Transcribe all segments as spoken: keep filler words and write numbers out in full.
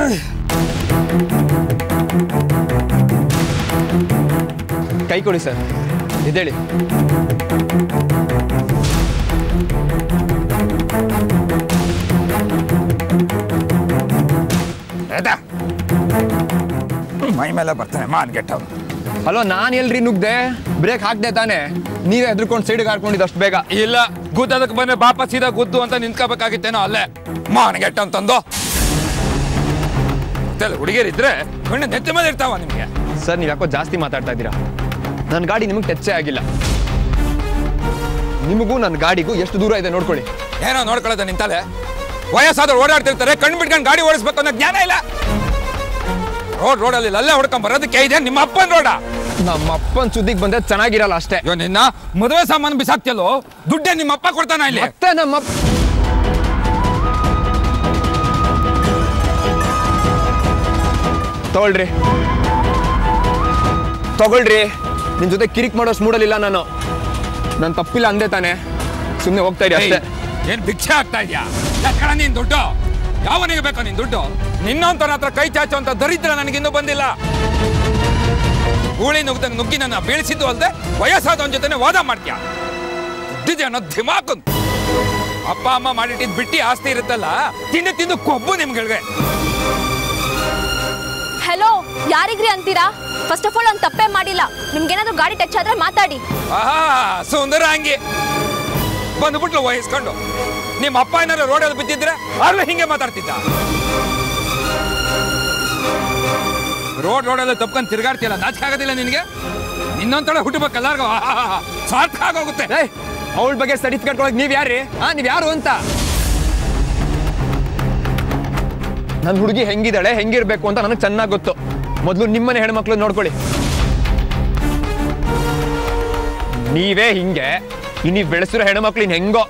ಕೈ ಕೊಡಿ ಸರ್, ಇದೇಳಿ. ಮೈ ಮೇಲೆ ಬರ್ತಾನೆ ಮಾನ್ ಗೆಟ್ಟವ್. ಹಲೋ, ನಾನು ಎಲ್ರಿ ನುಗ್ದೆ? ಬ್ರೇಕ್ ಹಾಕ್ದೆ ತಾನೆ, ನೀವೇ ಹೆದರ್ಕೊಂಡು ಸೈಡ್ಗೆ ಹಾಕೊಂಡಿದ್ದು ಅಷ್ಟು ಬೇಗ. ಇಲ್ಲ, ಗುದ್ದದಕ್ಕೆ ಬಂದ್ರೆ ಬಾಪ ಸೀದಾ ಗುದ್ದು ಅಂತ ನಿಂತ್ಕೋಬೇಕಾಗಿತ್ತೇನೋ ಅಲ್ಲೇ. ಮಾನ್ ಗೆಟ್ಟವ್ ತಂದು ಹುಡುಗಿಯರಿದ್ರೆ ಕಣ್ಣು ನೆತ್ತಿ ಮೇಲೆ ಇರ್ತಾವ ನಿಮಗೆ. ಸರ್, ನೀವು ಯಾಕೋ ಜಾಸ್ತಿ ಮಾತಾಡ್ತಾ ಇದ್ದೀರಾ. ನನ್ನ ಗಾಡಿ ನಿಮಗೆ ಟಚ್ಚೇ ಆಗಿಲ್ಲ. ನಿಮಗೂ ನನ್ನ ಗಾಡಿಗೂ ಎಷ್ಟು ದೂರ ಇದೆ ನೋಡ್ಕೊಳ್ಳಿ. ಏನೋ ನೋಡ್ಕೊಳ್ಳೋದ ನಿಂತಲೆ ವಯಸ್ಸಾದ್ರು ಓಡಾಡ್ತಿರ್ತಾರೆ, ಕಣ್ಣು ಬಿಟ್ಕೊಂಡು ಗಾಡಿ ಓಡಿಸ್ಬೇಕು ಅನ್ನೋ ಜ್ಞಾನ ಇಲ್ಲ. ರೋಡ್ ರೋಡಲ್ಲಿ ಅಲ್ಲೇ ಹೊಡ್ಕೊಂಡ್ ಬರೋದಕ್ಕೆ ಇದೆ ನಿಮ್ಮ ಅಪ್ಪನ ರೋಡ. ನಮ್ಮ ಅಪ್ಪನ ಸುದ್ದಿಗೆ ಬಂದ್ರೆ ಚೆನ್ನಾಗಿರಲ್ಲ ಅಷ್ಟೇ. ನಿನ್ನ ಮದುವೆ ಸಾಮಾನು ಬಿಸಾಕ್ತಿಯಲ್ಲೋ, ದುಡ್ಡೇ ನಿಮ್ಮ ಅಪ್ಪ ಕೊಡ್ತಾನ ಇಲ್ಲಿ. ಮತ್ತೆ ನಮ್ಮ ತಗೊಳ್ರಿ ತಗೊಳ್ರಿ ನಿನ್ ಜೊತೆ ಕಿರಿಕ್ ಮಾಡೋಷ್ಟು ಮೂಡಲಿಲ್ಲ ನಾನು. ನಾನು ತಪ್ಪಿಲ್ಲ ಅಂದೆ ತಾನೆ, ಸುಮ್ಮನೆ ಹೋಗ್ತಾ ಇರಿ ಅಷ್ಟೇ. ಏನ್ ಭಿಕ್ಷೆ ಆಗ್ತಾ ಇದೆಯಾ? ಯಾಕಣ ನೀನ್ ದುಡ್ಡು ಯಾವನಿಗೆ ಬೇಕೋ ನಿನ್ ದುಡ್ಡು? ನಿನ್ನಂತನ ಹತ್ರ ಕೈ ಚಾಚು ಅಂತ ದರಿದ್ರ ನನಗಿನ್ನೂ ಬಂದಿಲ್ಲ. ಗೂಳಿ ನುಗ್ದಂಗೆ ನುಗ್ಗಿ ನನ್ನ ಬೀಳಿಸಿದ್ದು ಅಲ್ಲದೆ ವಯಸ್ಸಾದವನ ಜೊತೆನೆ ವಾದ ಮಾಡ್ತೀಯ. ದುಡ್ಡಿದೆ ಅನ್ನೋ ಧಿಮಾಕು. ಅಪ್ಪ ಅಮ್ಮ ಮಾಡಿಟ್ಟಿದ್ ಬಿಟ್ಟಿ ಆಸ್ತಿ ಇರುತ್ತಲ್ಲ, ತಿಂದು ತಿಂದು ಕೊಬ್ಬು ನಿಮ್ಗಳಿಗೆ. ಹಲೋ, ಯಾರಿಗ್ರಿ ಅಂತೀರಾ? ಫಸ್ಟ್ ಆಫ್ ಆಲ್ ಅವ್ನು ತಪ್ಪೇ ಮಾಡಿಲ್ಲ. ನಿಮ್ಗೇನಾದ್ರೂ ಗಾಡಿ ಟಚ್ ಆದ್ರೆ ಮಾತಾಡಿ. ಆಹಾ, ಸುಂದರ ಹಂಗೆ ಬಂದ್ಬಿಟ್ಲು ವಹಿಸ್ಕೊಂಡು. ನಿಮ್ಮ ಅಪ್ಪ ಏನಾದ್ರು ರೋಡಲ್ಲಿ ಬಿದ್ದಿದ್ರೆ ಆಗ್ಲೂ ಹಿಂಗೆ ಮಾತಾಡ್ತಿದ್ದ. ರೋಡ್ ರೋಡಲ್ಲಿ ತಪ್ಕೊಂಡು ತಿರ್ಗಾಡ್ತಿಯಲ್ಲ, ನಾಚಿಕೆ ಆಗೋದಿಲ್ಲ ನಿನಗೆ? ಇನ್ನೊಂದ್ಸಲ ಹುಟ್ಟಬೇಕು ಎಲ್ಲಾರ್ಗು, ಸಾರ್ಥಕ ಆಗೋಗುತ್ತೆ. ಅವಳ ಬಗ್ಗೆ ಸ್ಟಡೀಸ್ ಕಟ್ಕೊಳಕ್ ನೀವ್ ಯಾರ್ರಿ? ಹಾ, ನೀವ್ ಯಾರು ಅಂತ? ನನ್ನ ಹುಡುಗಿ ಹೆಂಗಿದ್ದಾಳೆ, ಹೆಂಗಿರ್ಬೇಕು ಅಂತ ನನಗೆ ಚೆನ್ನಾಗಿ ಗೊತ್ತು. ಮೊದಲು ನಿಮ್ಮನೆ ಹೆಣ್ಮಕ್ಳು ನೋಡ್ಕೊಳ್ಳಿ. ನೀವೇ ಹಿಂಗೆ, ನೀವು ಬೆಳೆಸಿರೋ ಹೆಣ್ಮಕ್ಳು ಇನ್ ಹೆಂಗೋ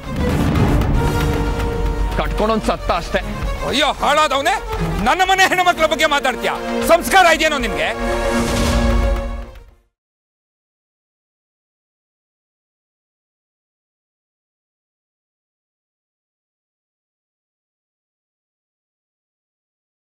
ಕಟ್ಕೊಂಡೊಂದ್ ಸತ್ತ ಅಷ್ಟೇ. ಅಯ್ಯೋ ಹಾಳಾದವನೇ, ನನ್ನ ಮನೆ ಹೆಣ್ಮಕ್ಳ ಬಗ್ಗೆ ಮಾತಾಡ್ತೀಯ? ಸಂಸ್ಕಾರ ಇದೆಯೇನೋ ನಿನ್ಗೆ?